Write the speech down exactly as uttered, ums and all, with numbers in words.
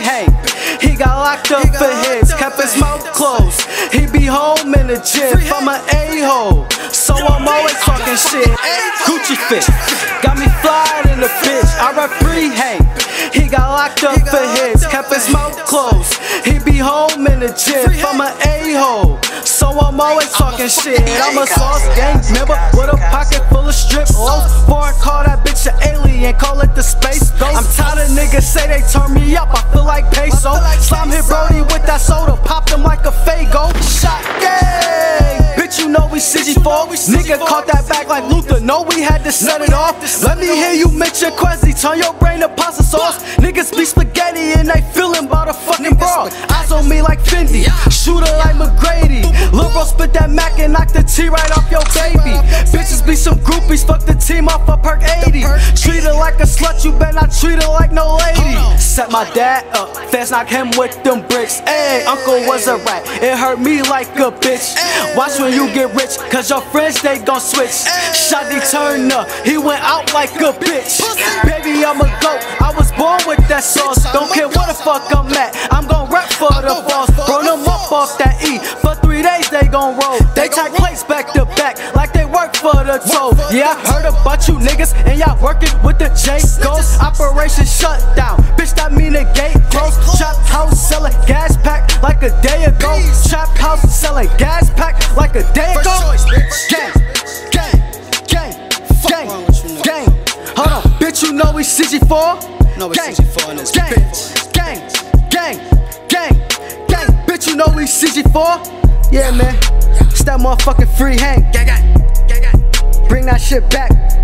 Hank. He got locked up for hits, kept his mouth closed. He be home in the gym from an a-hole, so I'm always talking shit. Gucci fit, got me flying in the bitch. I rap free Hank. He got locked up for hits, kept his mouth closed. He be home in the gym from an a-hole, so I'm always talking shit. I'm a sauce gang member with a pocket full of strip loads. Foreign, call that bitch an alien, call it the space ghost. I'm tired of niggas say they turn me up, I feel like peso. Slime hit Brody with that soda, popped him like a Fago. Shot gang, bitch you know we C G four. Nigga caught that back like Luther, know we had to set it off. Let me hear you mention Quezzy, turn your brain to pasta sauce. Niggas be spaghetti and they feelin' bout a fucking brawl. Eyes on me like Fendi, shooter like McGrady. Lil' bro spit that Mac and knock the T right off your baby. Bitches be some groupies, fuck the team off a perk eighty. Treat her like a slut, you better not treat her like no lady. Set my dad up, fast knock him with them bricks. Ayy, uncle was a rat, it hurt me like a bitch. Watch when you get rich, cause your friends they gon' switch. Shotty turn up, he went out like a bitch. Baby I'm a goat, I was born with that sauce. Don't care where the fuck I'm at, I'm gon' rap for the boss. Burn them up off that E, for three days they gon' roll. They take plates back to back, like they work for the toll. Yeah, I heard about you niggas, and y'all working with the J Ghost. Operation shutdown, bitch that mean the gate closed. Trap house selling gas pack like a day ago. Trap house selling gas pack like a day ago. Gang, gang, gang, gang, gang. Hold on, bitch you know we C G four. No, we gang, C G four in this gang, bitch. gang, gang, gang, gang. Bitch you know we C G four. Yeah man, it's that motherfucking free Hank. Bring that shit back.